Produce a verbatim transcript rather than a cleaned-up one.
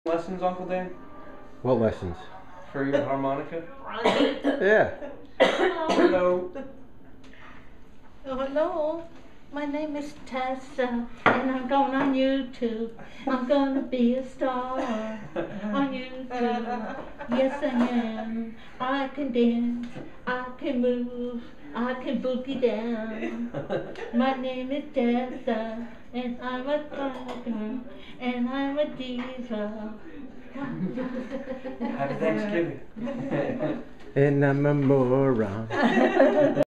Lessons, Uncle Dan? What lessons? For your harmonica? Yeah. Hello. Oh, hello. My name is Tessa, and I'm going on YouTube. I'm gonna be a star on YouTube. Yes, I am. I can dance, I can move, I can boogie down. My name is Tessa, and I'm a girl, and I'm a diva. Happy Thanksgiving. And I'm a moron.